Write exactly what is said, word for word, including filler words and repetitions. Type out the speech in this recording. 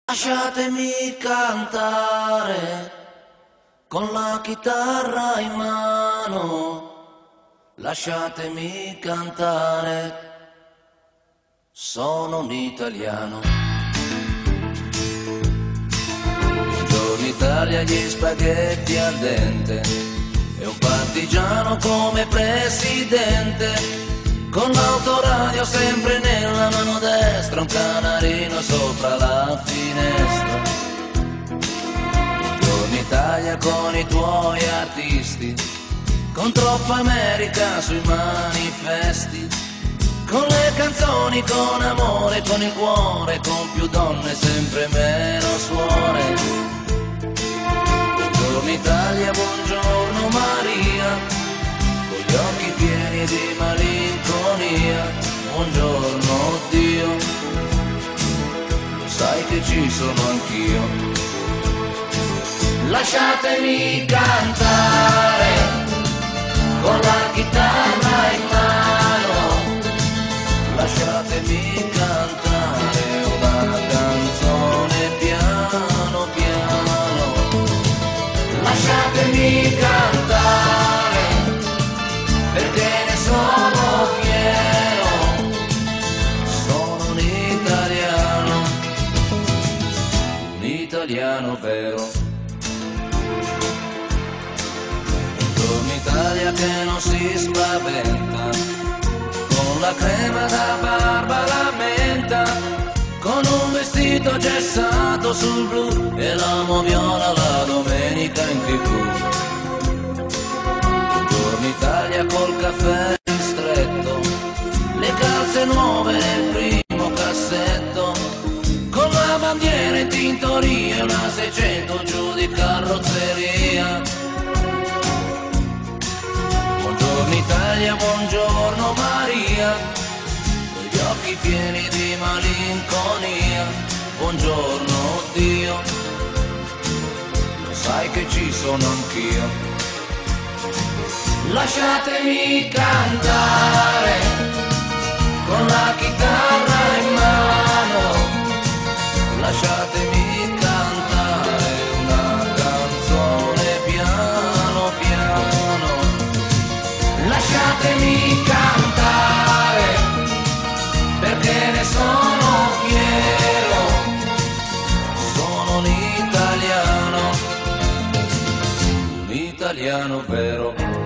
Lasciatemi cantare con la chitarra in mano, lasciatemi cantare, sono un italiano. Buongiorno Italia, gli spaghetti al dente e un partigiano come presidente. Con l'autoradio sempre nella mano destra, un canarino sopra la finestra. Buongiorno Italia con i tuoi artisti, con troppa America sui manifesti, con le canzoni, con amore, con il cuore, con più donne, sempre meno suore. Buongiorno Italia, buongiorno Maria, con gli occhi pieni di malinconia, buongiorno Dio, sai che ci sono anch'io. Lasciatemi cantare con la chitarra in mano, lasciatemi cantare una canzone piano piano, lasciatemi cantare perché ne sono fiero, sono un italiano, un italiano vero. Buongiorno Italia che non si spaventa, con la crema da barba la menta, con un vestito gessato sul blu e la moviola la domenica in tivù. Buongiorno Italia col caffè ristretto, le calze nuove nel primo cassetto, con la bandiera in tintoria e una seicento giù di carrozzeria. Buongiorno Italia, buongiorno Maria, con gli occhi pieni di malinconia, buongiorno Dio, lo sai che ci sono anch'io. Lasciatemi cantare con la chitarra in mano, lasciatemi cantare una canzone piano piano, lasciatemi cantare perché ne sono fiero, sono un italiano, un italiano vero.